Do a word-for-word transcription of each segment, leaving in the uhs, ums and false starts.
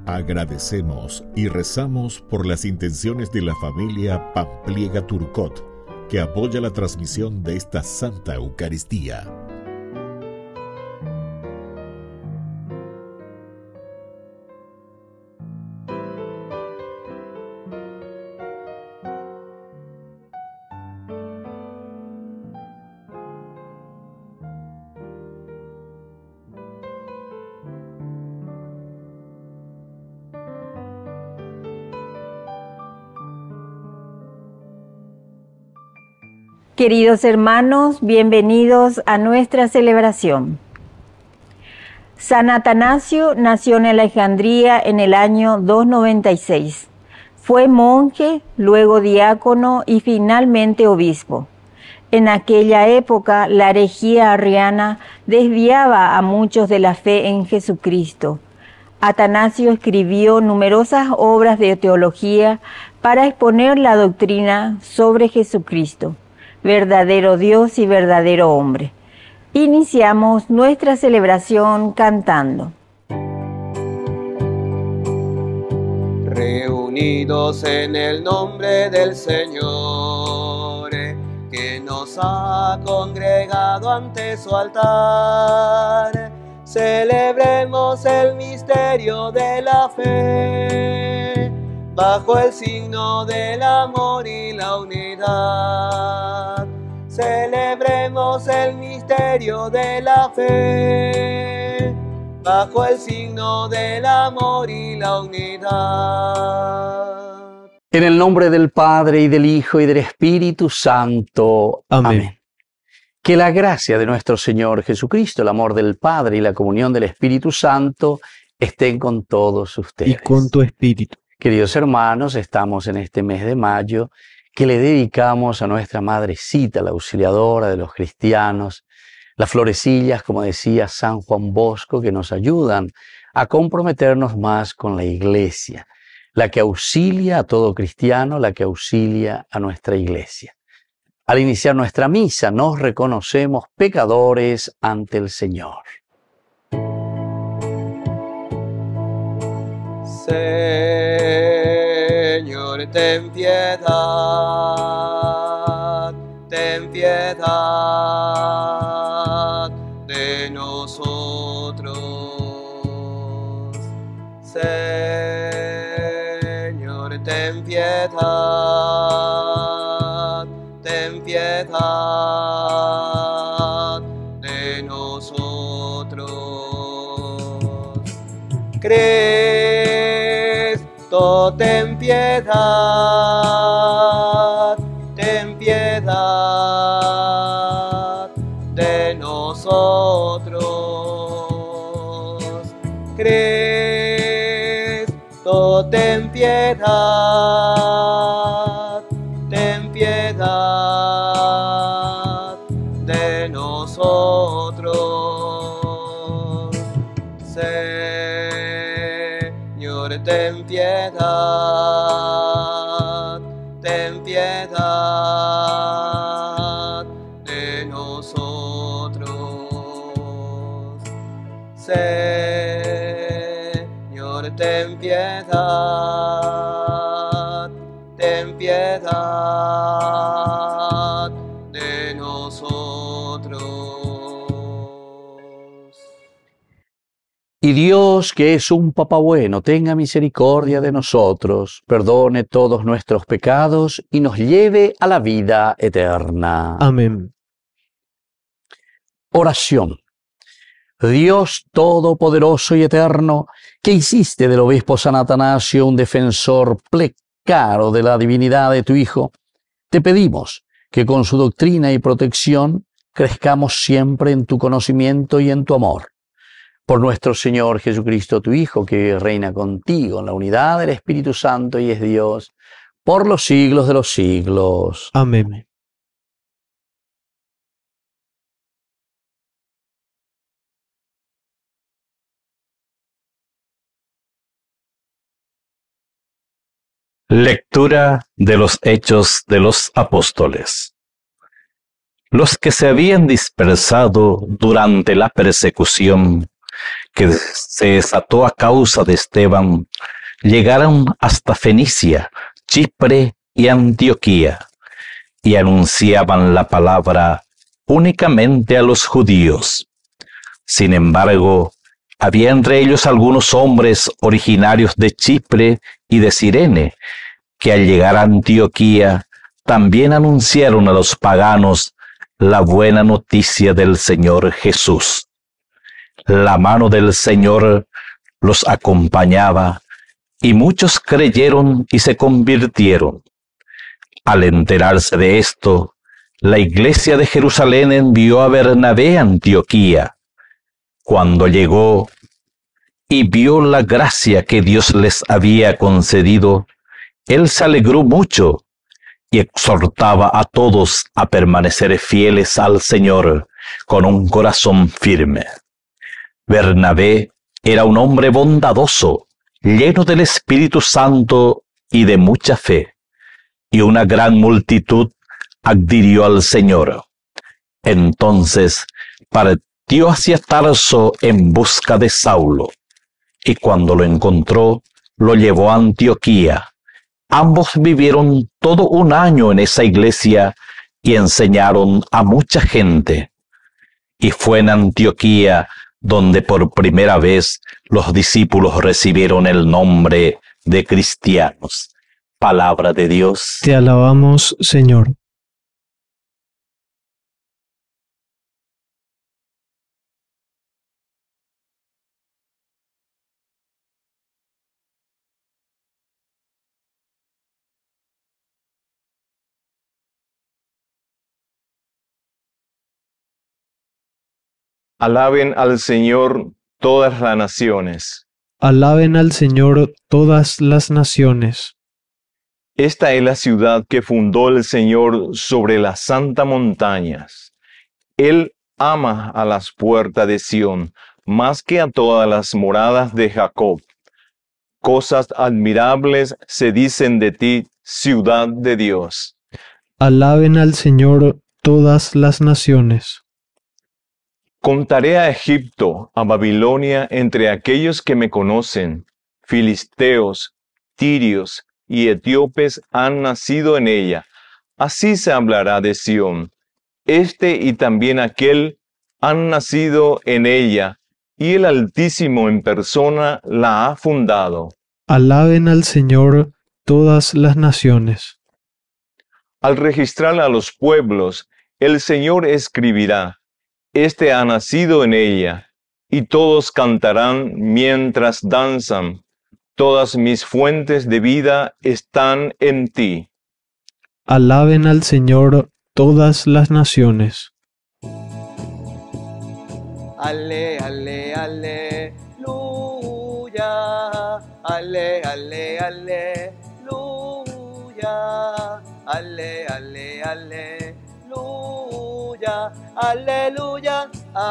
Agradecemos y rezamos por las intenciones de la familia Pampliega Turcot, que apoya la transmisión de esta Santa Eucaristía. Queridos hermanos, bienvenidos a nuestra celebración. San Atanasio nació en Alejandría en el año doscientos noventa y seis. Fue monje, luego diácono y finalmente obispo. En aquella época, la herejía arriana desviaba a muchos de la fe en Jesucristo. Atanasio escribió numerosas obras de teología para exponer la doctrina sobre Jesucristo, verdadero Dios y verdadero hombre. Iniciamos nuestra celebración cantando. Reunidos en el nombre del Señor, que nos ha congregado ante su altar, celebremos el misterio de la fe, bajo el signo del amor y la unidad. Celebremos el misterio de la fe, bajo el signo del amor y la unidad. En el nombre del Padre, y del Hijo, y del Espíritu Santo. Amén. Amén. Que la gracia de nuestro Señor Jesucristo, el amor del Padre y la comunión del Espíritu Santo estén con todos ustedes. Y con tu espíritu. Queridos hermanos, estamos en este mes de mayo que le dedicamos a nuestra Madrecita, la auxiliadora de los cristianos, las florecillas, como decía San Juan Bosco, que nos ayudan a comprometernos más con la Iglesia, la que auxilia a todo cristiano, la que auxilia a nuestra Iglesia. Al iniciar nuestra misa, nos reconocemos pecadores ante el Señor. Señor, ten piedad, ten piedad de nosotros. Señor, ten piedad, ten piedad de nosotros. Cristo, ten piedad, ten piedad de nosotros. Cristo, ten piedad, ten piedad de nosotros. Señor, ten piedad, ten piedad de nosotros. Señor, ten piedad, ten piedad de nosotros. Y Dios, que es un Papá bueno, tenga misericordia de nosotros, perdone todos nuestros pecados y nos lleve a la vida eterna. Amén. Oración. Dios Todopoderoso y Eterno, que hiciste del obispo San Atanasio un defensor plecaro de la divinidad de tu Hijo, te pedimos que con su doctrina y protección crezcamos siempre en tu conocimiento y en tu amor. Por nuestro Señor Jesucristo, tu Hijo, que reina contigo en la unidad del Espíritu Santo y es Dios, por los siglos de los siglos. Amén. Lectura de los Hechos de los Apóstoles. Los que se habían dispersado durante la persecución que se desató a causa de Esteban, llegaron hasta Fenicia, Chipre y Antioquía, y anunciaban la palabra únicamente a los judíos. Sin embargo, había entre ellos algunos hombres originarios de Chipre y de Cirene, que al llegar a Antioquía también anunciaron a los paganos la buena noticia del Señor Jesús. La mano del Señor los acompañaba y muchos creyeron y se convirtieron. Al enterarse de esto, la iglesia de Jerusalén envió a Bernabé a Antioquía. Cuando llegó y vio la gracia que Dios les había concedido, él se alegró mucho y exhortaba a todos a permanecer fieles al Señor con un corazón firme. Bernabé era un hombre bondadoso, lleno del Espíritu Santo y de mucha fe, y una gran multitud adhirió al Señor. Entonces partió hacia Tarso en busca de Saulo, y cuando lo encontró, lo llevó a Antioquía. Ambos vivieron todo un año en esa iglesia y enseñaron a mucha gente. Y fue en Antioquía donde por primera vez los discípulos recibieron el nombre de cristianos. Palabra de Dios. Te alabamos, Señor. Alaben al Señor todas las naciones. Alaben al Señor todas las naciones. Esta es la ciudad que fundó el Señor sobre las santas montañas. Él ama a las puertas de Sión más que a todas las moradas de Jacob. Cosas admirables se dicen de ti, ciudad de Dios. Alaben al Señor todas las naciones. Contaré a Egipto, a Babilonia, entre aquellos que me conocen. Filisteos, tirios y etíopes han nacido en ella. Así se hablará de Sión. Este y también aquel han nacido en ella, y el Altísimo en persona la ha fundado. Alaben al Señor todas las naciones. Al registrar a los pueblos, el Señor escribirá: Este ha nacido en ella, y todos cantarán mientras danzan. Todas mis fuentes de vida están en ti. Alaben al Señor todas las naciones. Ale, ale, aleluya. Ale, ale, aleluya. Ale, ale, aleluya. Aleluya,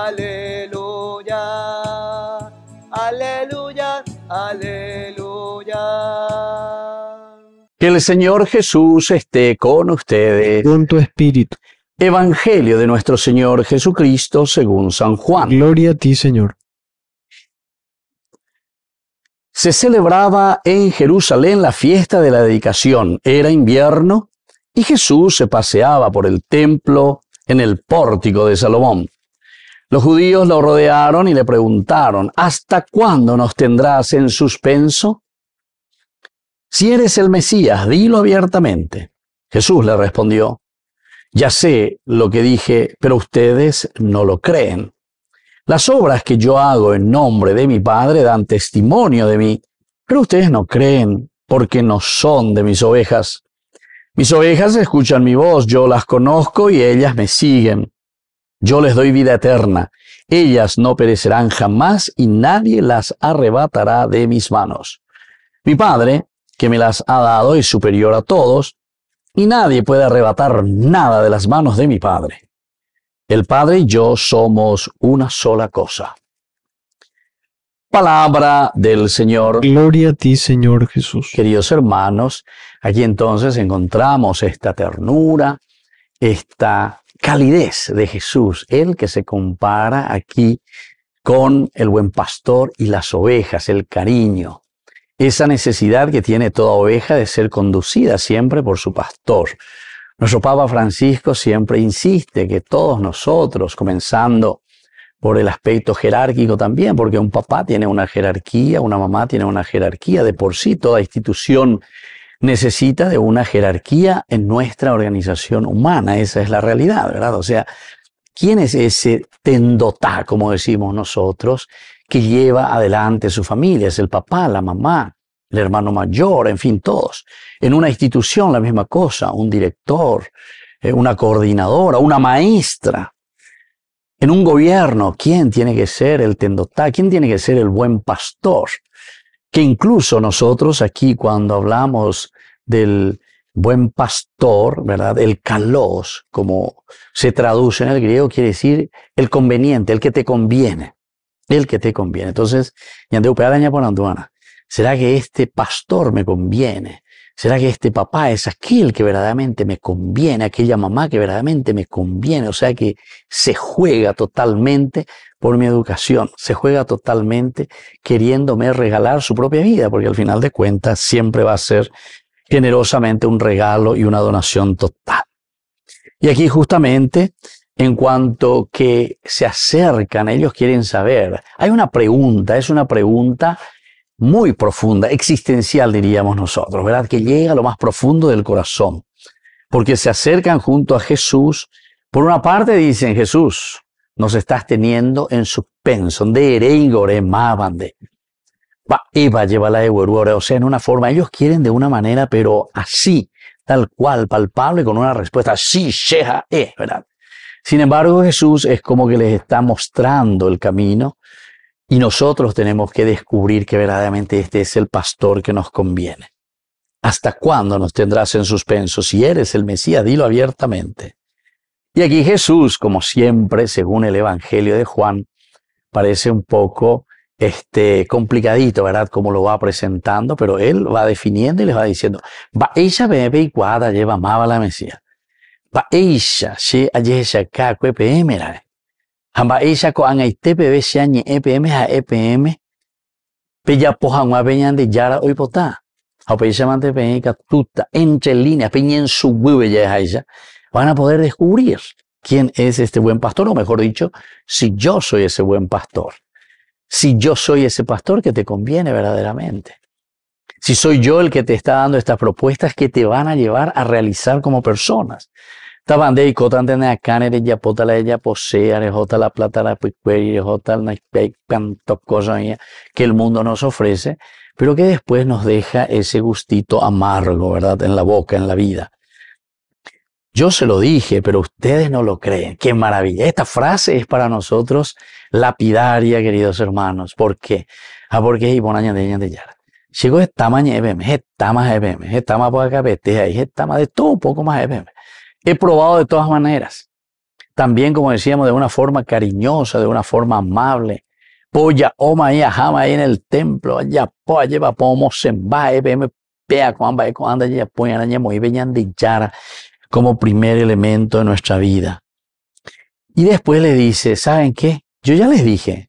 aleluya. Aleluya, aleluya. Que el Señor Jesús esté con ustedes. Con tu espíritu. Evangelio de nuestro Señor Jesucristo según San Juan. Gloria a ti, Señor. Se celebraba en Jerusalén la fiesta de la dedicación. Era invierno y Jesús se paseaba por el templo en el pórtico de Salomón. Los judíos lo rodearon y le preguntaron: ¿hasta cuándo nos tendrás en suspenso? Si eres el Mesías, dilo abiertamente. Jesús le respondió: ya sé lo que dije, pero ustedes no lo creen. Las obras que yo hago en nombre de mi Padre dan testimonio de mí, pero ustedes no creen porque no son de mis ovejas. Mis ovejas escuchan mi voz, yo las conozco y ellas me siguen. Yo les doy vida eterna. Ellas no perecerán jamás y nadie las arrebatará de mis manos. Mi Padre, que me las ha dado, es superior a todos, y nadie puede arrebatar nada de las manos de mi Padre. El Padre y yo somos una sola cosa. Palabra del Señor. Gloria a ti, Señor Jesús. Queridos hermanos, aquí entonces encontramos esta ternura, esta calidez de Jesús, el que se compara aquí con el buen pastor y las ovejas, el cariño, esa necesidad que tiene toda oveja de ser conducida siempre por su pastor. Nuestro Papa Francisco siempre insiste que todos nosotros, comenzando por el aspecto jerárquico también, porque un papá tiene una jerarquía, una mamá tiene una jerarquía, de por sí toda institución necesita de una jerarquía en nuestra organización humana, esa es la realidad, ¿verdad? O sea, ¿quién es ese tendotá, como decimos nosotros, que lleva adelante su familia? Es el papá, la mamá, el hermano mayor, en fin, todos. En una institución la misma cosa, un director, eh, una coordinadora, una maestra. En un gobierno, ¿quién tiene que ser el tendotá? ¿Quién tiene que ser el buen pastor? Que incluso nosotros aquí cuando hablamos del buen pastor, ¿verdad? El kalos, como se traduce en el griego, quiere decir el conveniente, el que te conviene. El que te conviene. Entonces, ¿será que este pastor me conviene? ¿Será que este papá es aquel que verdaderamente me conviene? Aquella mamá que verdaderamente me conviene. O sea que se juega totalmente por mi educación. Se juega totalmente queriéndome regalar su propia vida, porque al final de cuentas siempre va a ser generosamente un regalo y una donación total. Y aquí justamente, en cuanto que se acercan, ellos quieren saber. Hay una pregunta, es una pregunta muy profunda, existencial diríamos nosotros, ¿verdad? Que llega a lo más profundo del corazón. Porque se acercan junto a Jesús. Por una parte dicen, Jesús, nos estás teniendo en suspenso. De ereigore mabande. Eva lleva la o sea, en una forma, ellos quieren de una manera, pero así, tal cual, palpable, con una respuesta así, sheja, eh, ¿verdad? Sin embargo, Jesús es como que les está mostrando el camino y nosotros tenemos que descubrir que verdaderamente este es el pastor que nos conviene. ¿Hasta cuándo nos tendrás en suspenso? Si eres el Mesías, dilo abiertamente. Y aquí Jesús, como siempre, según el Evangelio de Juan, parece un poco este, complicadito, ¿verdad? Como lo va presentando, pero él va definiendo y les va diciendo, va ella bebe y cuadra lleva amaba la Mesías. Va ella, she ayesha ka kwe pm la. Hamba ella ko anga ite bebe shanye epm ha epm. Peya poja ngwa beñan de yara hoy pota. Ha peya mante peña tuta entre líneas peña en su bube ya ella. Van a poder descubrir quién es este buen pastor, o mejor dicho, si yo soy ese buen pastor. Si yo soy ese pastor que te conviene verdaderamente. Si soy yo el que te está dando estas propuestas que te van a llevar a realizar como personas. Tabande y cotan de acá, de ya pota la ella posee, arejota la plata, la picueri, arejota la tantas cosas que el mundo nos ofrece, pero que después nos deja ese gustito amargo, ¿verdad? En la boca, en la vida. Yo se lo dije, pero ustedes no lo creen. ¡Qué maravilla! Esta frase es para nosotros lapidaria, queridos hermanos. ¿Por qué? Ah, porque es ibonaña de ella de yara. Llegó esta mañana E B M, esta más E B M, esta más por acá, esta más de todo un poco más E B M. He probado de todas maneras. También, como decíamos, de una forma cariñosa, de una forma amable. Poya, oma y ajama ahí en el templo, allá, poa, lleva, pomo, semba, E B M, pea, cuamba, eco, anda, ya, poya, araña, muy beñan de yara. Como primer elemento de nuestra vida. Y después le dice, ¿saben qué? Yo ya les dije,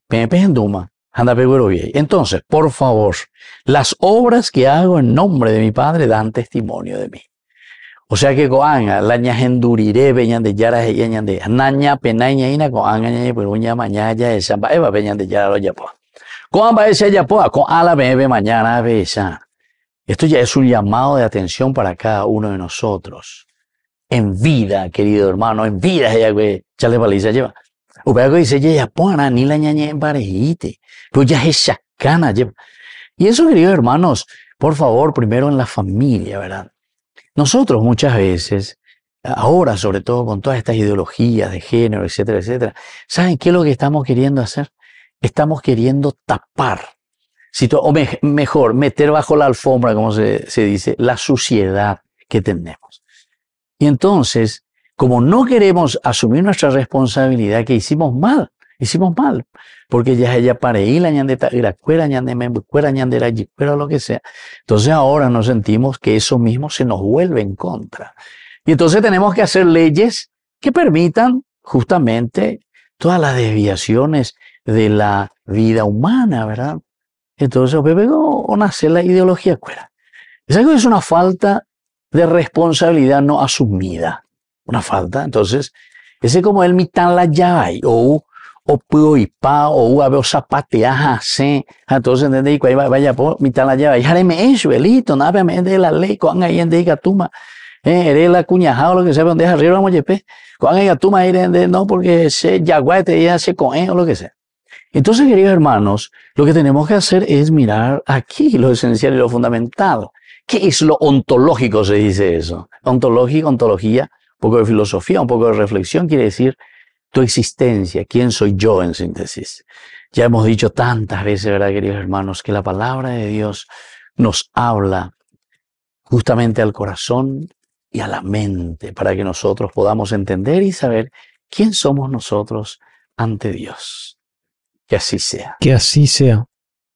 entonces, por favor, las obras que hago en nombre de mi Padre dan testimonio de mí. O sea que coanga, la ñajenduriré, veñan de yara, veñan de naña, penaña, ina, coanga, ña, peruña, mañana, esa, eva, veñan de yara, lo yapoa. Coanga, esa yapoa, con ala, bebe, mañana, besa. Esto ya es un llamado de atención para cada uno de nosotros. En vida, querido hermano, en vida ella que ya le valiza lleva. O vea que dice ella pona ni la ñaña en parejite, pues ya es chacana lleva. Y eso, queridos hermanos, por favor, primero en la familia, ¿verdad? Nosotros muchas veces, ahora sobre todo con todas estas ideologías de género, etcétera, etcétera, ¿saben qué es lo que estamos queriendo hacer? Estamos queriendo tapar, o me, mejor, meter bajo la alfombra, como se, se dice, la suciedad que tenemos. Y entonces, como no queremos asumir nuestra responsabilidad, que hicimos mal, hicimos mal, porque ya ella pareí la ñandeta, la cuera ñande, me cuera ñandera, cuera lo que sea. Entonces ahora nos sentimos que eso mismo se nos vuelve en contra. Y entonces tenemos que hacer leyes que permitan justamente todas las desviaciones de la vida humana, ¿verdad? Entonces, o nace la ideología cuera. Es algo que es una falta de responsabilidad no asumida. Una falta. Entonces, ese como el mitad la llave, o o puedo y pa, o a ver zapateaja, sí. Entonces, ¿entendés? Y vaya, por mitad la llave. Ya me eso, elito, nada, me de la ley, con ahí en de gatuma. Eh, eres la cuñajada o lo que sea, donde es arriba, vamos a yepe. Con ahí gatuma, ahí de no, porque se yaguate, ya se coge o lo que sea. Entonces, queridos hermanos, lo que tenemos que hacer es mirar aquí lo esencial y lo fundamental. ¿Qué es lo ontológico? Se dice eso. Ontológico, ontología, un poco de filosofía, un poco de reflexión, quiere decir tu existencia, quién soy yo en síntesis. Ya hemos dicho tantas veces, ¿verdad, queridos hermanos, que la palabra de Dios nos habla justamente al corazón y a la mente para que nosotros podamos entender y saber quién somos nosotros ante Dios. Que así sea. Que así sea.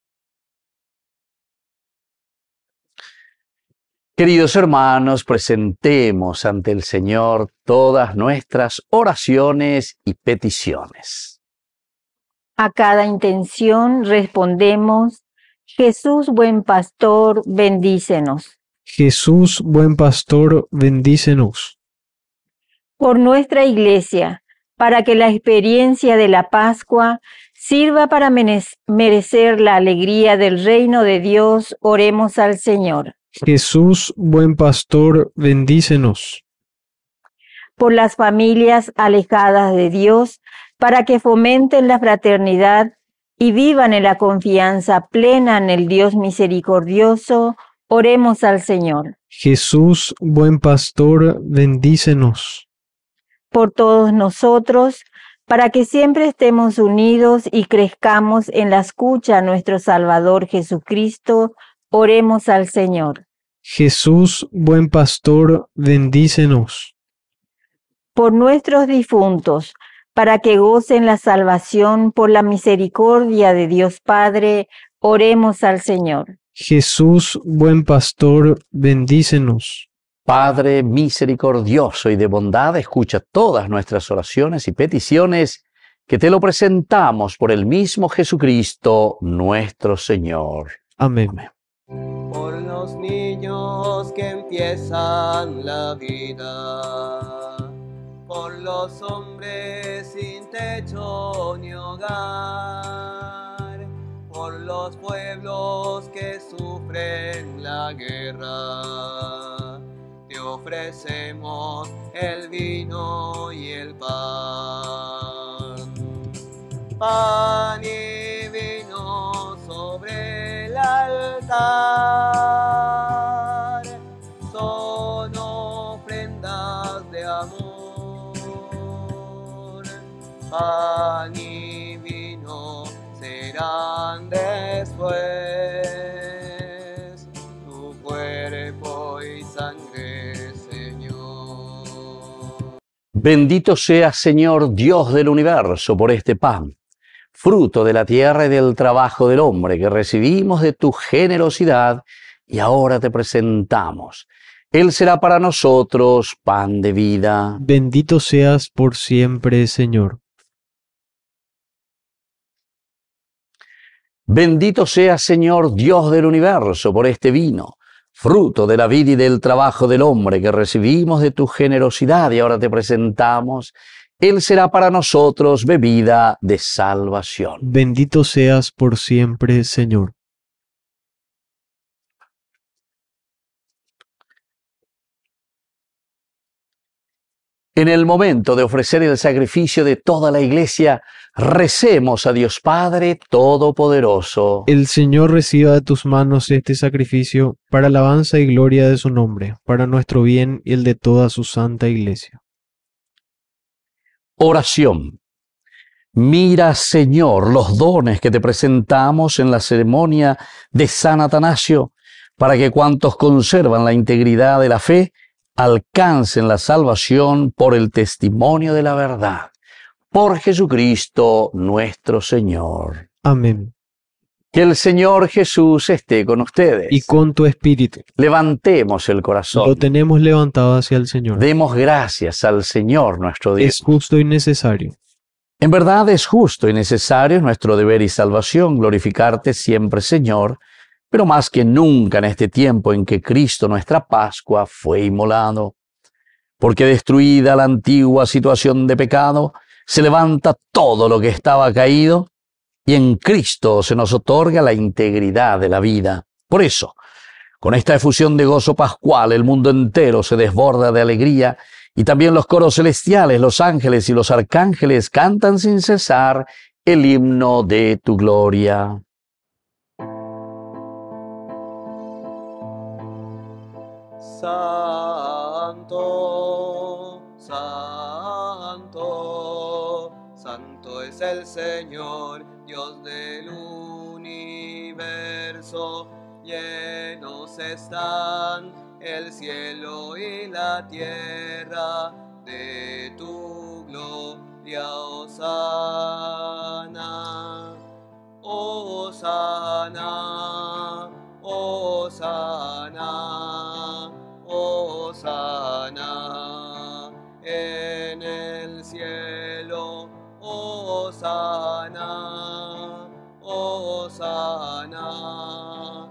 Queridos hermanos, presentemos ante el Señor todas nuestras oraciones y peticiones. A cada intención respondemos: Jesús, buen pastor, bendícenos. Jesús, buen pastor, bendícenos. Por nuestra Iglesia, para que la experiencia de la Pascua sirva para merecer la alegría del reino de Dios, oremos al Señor. Jesús, buen pastor, bendícenos. Por las familias alejadas de Dios, para que fomenten la fraternidad y vivan en la confianza plena en el Dios misericordioso, oremos al Señor. Jesús, buen pastor, bendícenos. Por todos nosotros, para que siempre estemos unidos y crezcamos en la escucha a nuestro Salvador Jesucristo, oremos al Señor. Jesús, buen pastor, bendícenos. Por nuestros difuntos, para que gocen la salvación por la misericordia de Dios Padre, oremos al Señor. Jesús, buen pastor, bendícenos. Padre misericordioso y de bondad, escucha todas nuestras oraciones y peticiones, que te lo presentamos por el mismo Jesucristo, nuestro Señor. Amén. Amén. Por los niños que empiezan la vida, por los hombres sin techo ni hogar, por los pueblos que sufren la guerra, te ofrecemos el vino y el pan. Pan y vino sobre el altar son ofrendas de amor. Pan y vino serán después tu cuerpo y sangre, Señor. Bendito sea, Señor Dios del universo, por este pan, fruto de la tierra y del trabajo del hombre, que recibimos de tu generosidad y ahora te presentamos. Él será para nosotros pan de vida. Bendito seas por siempre, Señor. Bendito sea, Señor Dios del universo, por este vino, fruto de la vida y del trabajo del hombre, que recibimos de tu generosidad y ahora te presentamos. Él será para nosotros bebida de salvación. Bendito seas por siempre, Señor. En el momento de ofrecer el sacrificio de toda la Iglesia, recemos a Dios Padre Todopoderoso. El Señor reciba de tus manos este sacrificio para alabanza y gloria de su nombre, para nuestro bien y el de toda su santa Iglesia. Oración. Mira, Señor, los dones que te presentamos en la ceremonia de San Atanasio, para que cuantos conservan la integridad de la fe alcancen la salvación por el testimonio de la verdad. Por Jesucristo nuestro Señor. Amén. Que el Señor Jesús esté con ustedes. Y con tu espíritu. Levantemos el corazón. Lo tenemos levantado hacia el Señor. Demos gracias al Señor nuestro Dios. Es justo y necesario. En verdad es justo y necesario, es nuestro deber y salvación, glorificarte siempre, Señor, pero más que nunca en este tiempo en que Cristo, nuestra Pascua, fue inmolado. Porque destruida la antigua situación de pecado, se levanta todo lo que estaba caído y en Cristo se nos otorga la integridad de la vida. Por eso, con esta efusión de gozo pascual, el mundo entero se desborda de alegría y también los coros celestiales, los ángeles y los arcángeles cantan sin cesar el himno de tu gloria. Santo, santo, santo es el Señor, Dios del universo. Llenos están el cielo y la tierra de tu gloria, Hosana, Hosana, Hosana, Hosana en el cielo, Hosana, Hosana,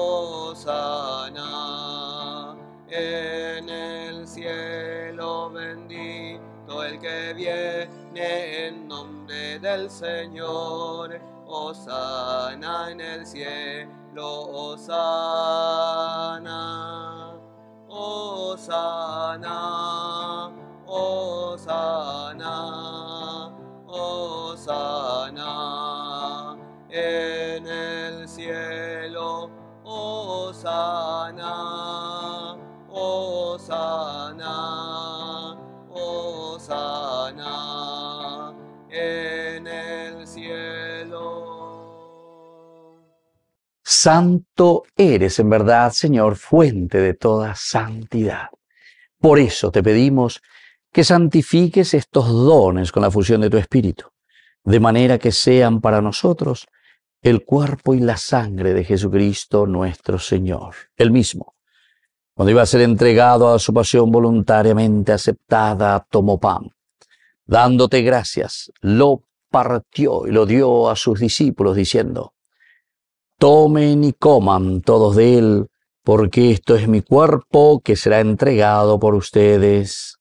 Hosana en el cielo, bendito el que viene en nombre del Señor, Hosana en el cielo, Hosana, Hosana, Hosana, Hosana en el cielo, Hosana, Hosana, Hosana en el cielo. Santo eres en verdad, Señor, fuente de toda santidad. Por eso te pedimos que santifiques estos dones con la fusión de tu Espíritu, de manera que sean para nosotros el cuerpo y la sangre de Jesucristo nuestro Señor. Él mismo, cuando iba a ser entregado a su pasión voluntariamente aceptada, tomó pan. Dándote gracias, lo partió y lo dio a sus discípulos, diciendo: tomen y coman todos de él, porque esto es mi cuerpo que será entregado por ustedes.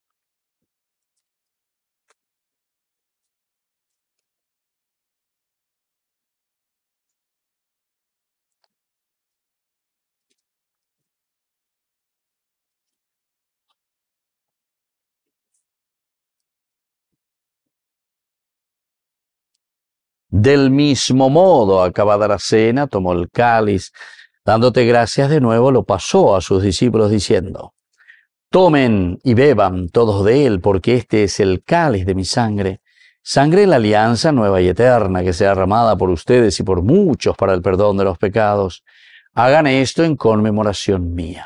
Del mismo modo, acabada la cena, tomó el cáliz, dándote gracias de nuevo, lo pasó a sus discípulos diciendo: tomen y beban todos de él, porque este es el cáliz de mi sangre, sangre de la alianza nueva y eterna, que sea derramada por ustedes y por muchos para el perdón de los pecados. Hagan esto en conmemoración mía.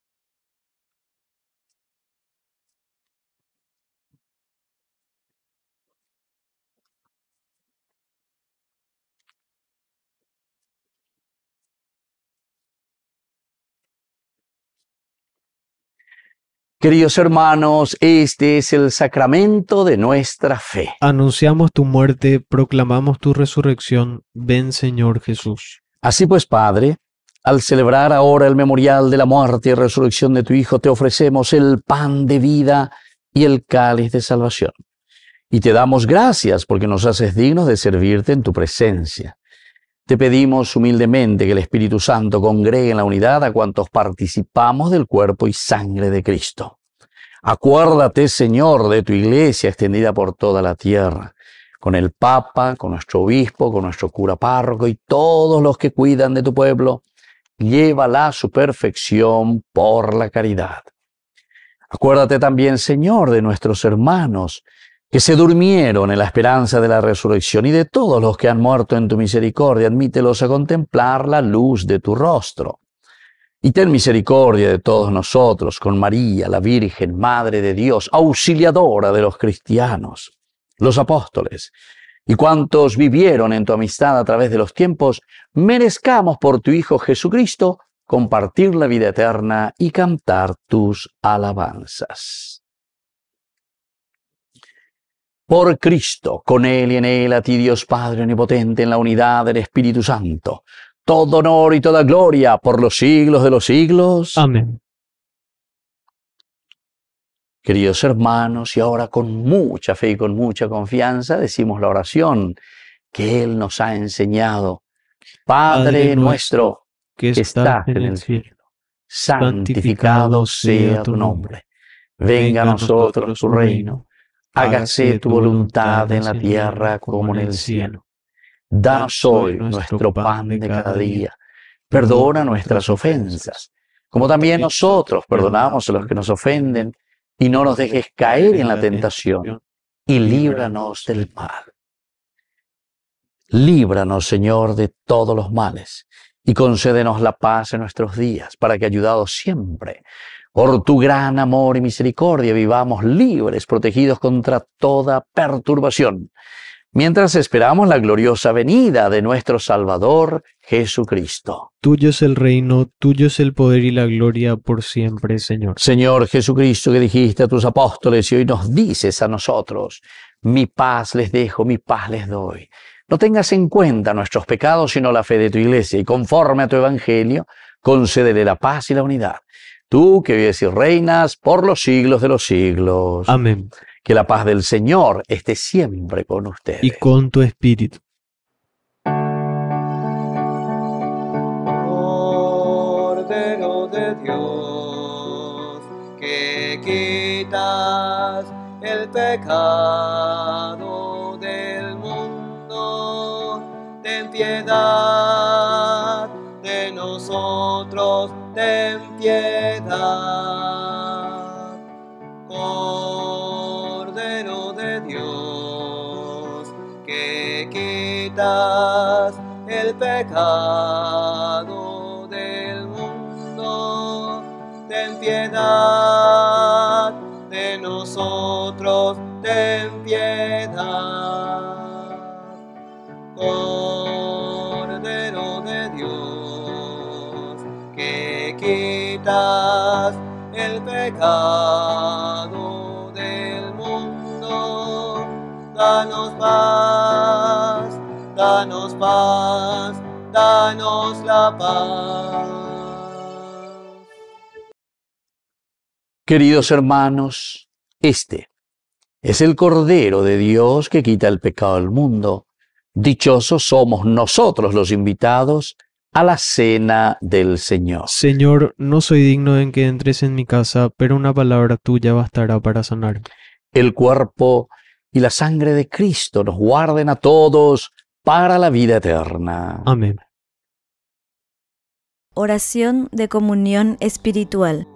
Queridos hermanos, este es el sacramento de nuestra fe. Anunciamos tu muerte, proclamamos tu resurrección. Ven, Señor Jesús. Así pues, Padre, al celebrar ahora el memorial de la muerte y resurrección de tu Hijo, te ofrecemos el pan de vida y el cáliz de salvación. Y te damos gracias porque nos haces dignos de servirte en tu presencia. Te pedimos humildemente que el Espíritu Santo congregue en la unidad a cuantos participamos del cuerpo y sangre de Cristo. Acuérdate, Señor, de tu iglesia extendida por toda la tierra, con el Papa, con nuestro obispo, con nuestro cura párroco y todos los que cuidan de tu pueblo. Llévala a su perfección por la caridad. Acuérdate también, Señor, de nuestros hermanos que se durmieron en la esperanza de la resurrección, y de todos los que han muerto en tu misericordia. Admítelos a contemplar la luz de tu rostro. Y ten misericordia de todos nosotros, con María, la Virgen, Madre de Dios, auxiliadora de los cristianos, los apóstoles, y cuantos vivieron en tu amistad a través de los tiempos, merezcamos por tu Hijo Jesucristo compartir la vida eterna y cantar tus alabanzas. Por Cristo, con Él y en Él, a ti Dios Padre Omnipotente, en la unidad del Espíritu Santo, todo honor y toda gloria por los siglos de los siglos. Amén. Queridos hermanos, y ahora con mucha fe y con mucha confianza decimos la oración que Él nos ha enseñado. Padre, Padre nuestro, que estás en el cielo, santificado sea tu nombre. Venga a nosotros tu reino. Hágase tu voluntad en la tierra como en el cielo. Danos hoy nuestro pan de cada día. Perdona nuestras ofensas, como también nosotros perdonamos a los que nos ofenden. Y no nos dejes caer en la tentación, y líbranos del mal. Líbranos, Señor, de todos los males, y concédenos la paz en nuestros días, para que, ayudados siempre por tu gran amor y misericordia, vivamos libres, protegidos contra toda perturbación, mientras esperamos la gloriosa venida de nuestro Salvador Jesucristo. Tuyo es el reino, tuyo es el poder y la gloria por siempre, Señor. Señor Jesucristo, que dijiste a tus apóstoles y hoy nos dices a nosotros, mi paz les dejo, mi paz les doy. No tengas en cuenta nuestros pecados, sino la fe de tu iglesia, y conforme a tu evangelio, concédele la paz y la unidad. Tú que vives y reinas por los siglos de los siglos. Amén. Que la paz del Señor esté siempre con ustedes. Y con tu espíritu. Cordero de Dios, que quitas el pecado del mundo, ten piedad de nosotros, ten piedad. Cordero de Dios, que quitas el pecado del mundo, ten piedad de nosotros, ten piedad. Cordero de Dios, que quitas el pecado del mundo, danos paz, danos paz, danos la paz. Queridos hermanos, este es el Cordero de Dios que quita el pecado del mundo. Dichosos somos nosotros los invitados a la cena del Señor. Señor, no soy digno en que entres en mi casa, pero una palabra tuya bastará para sanarme. El cuerpo y la sangre de Cristo nos guarden a todos para la vida eterna. Amén. Oración de comunión espiritual.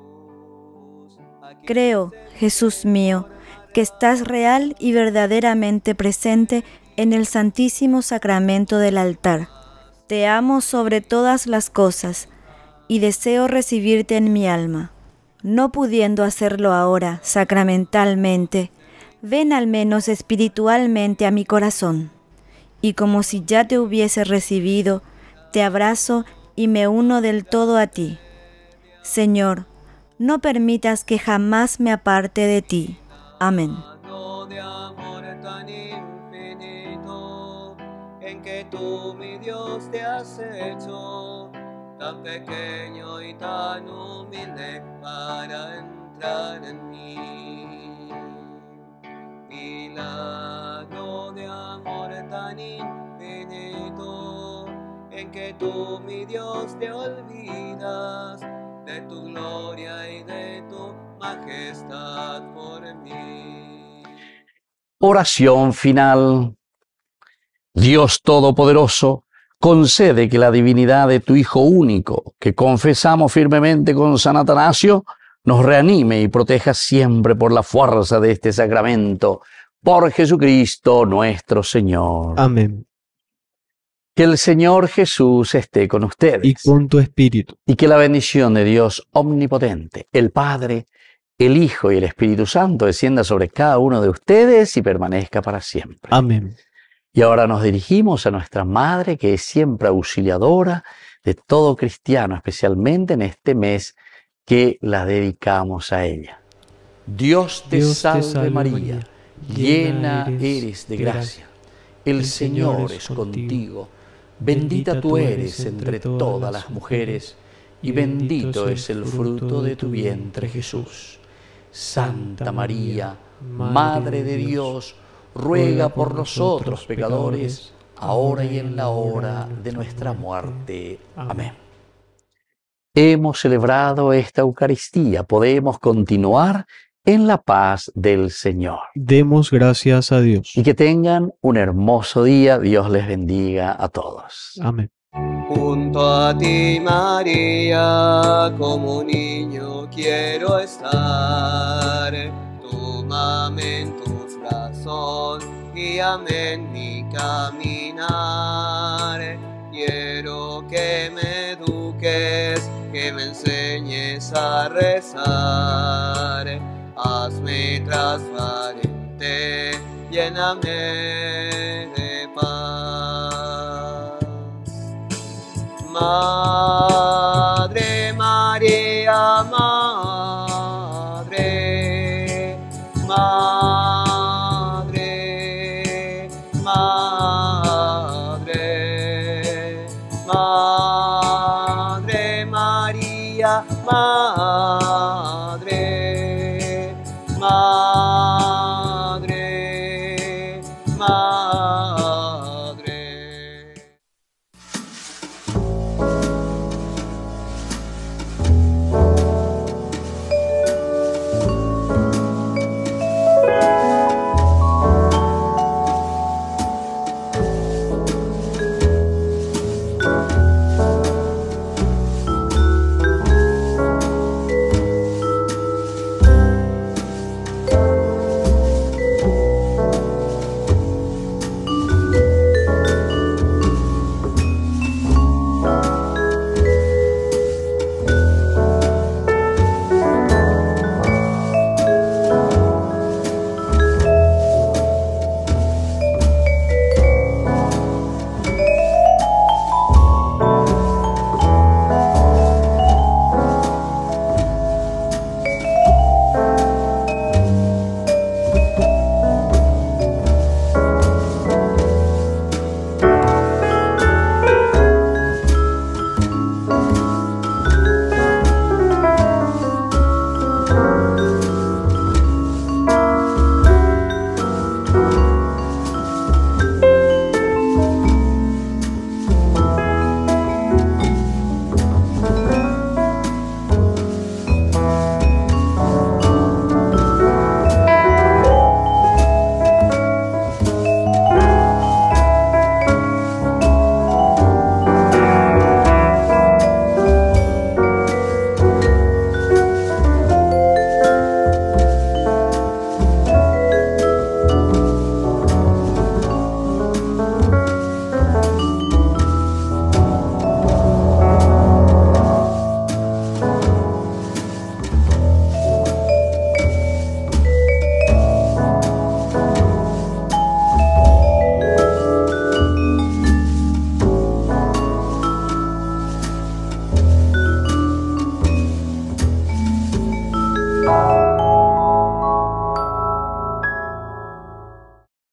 Creo, Jesús mío, que estás real y verdaderamente presente en el Santísimo Sacramento del altar. Te amo sobre todas las cosas y deseo recibirte en mi alma. No pudiendo hacerlo ahora sacramentalmente, ven al menos espiritualmente a mi corazón. Y como si ya te hubiese recibido, te abrazo y me uno del todo a ti. Señor, no permitas que jamás me aparte de ti. Amén. En que tú, mi Dios, te has hecho tan pequeño y tan humilde para entrar en mí. Milagro de amor tan infinito, en que tú, mi Dios, te olvidas de tu gloria y de tu majestad por mí. Oración final. Dios Todopoderoso, concede que la divinidad de tu Hijo único, que confesamos firmemente con San Atanasio, nos reanime y proteja siempre por la fuerza de este sacramento, por Jesucristo nuestro Señor. Amén. Que el Señor Jesús esté con ustedes. Y con tu espíritu. Y que la bendición de Dios omnipotente, el Padre, el Hijo y el Espíritu Santo descienda sobre cada uno de ustedes y permanezca para siempre. Amén. Y ahora nos dirigimos a nuestra Madre, que es siempre auxiliadora de todo cristiano, especialmente en este mes que la dedicamos a ella. Dios te, Dios salve, te salve María, María, llena eres de gracia. El Señor es contigo. Bendita tú eres entre todas las mujeres, y bendito es el fruto de tu vientre, Jesús. Santa María, Madre de Dios, ruega por nosotros pecadores, ahora y en la hora de nuestra muerte. Amén. Hemos celebrado esta Eucaristía. Podemos continuar en la paz del Señor. Demos gracias a Dios. Y que tengan un hermoso día. Dios les bendiga a todos. Amén. Junto a ti, María, como niño quiero estar. Tómame en tus brazos, guíame en mi caminar. Quiero que me eduques, que me enseñes a rezar. Hazme transparente, lléname de paz.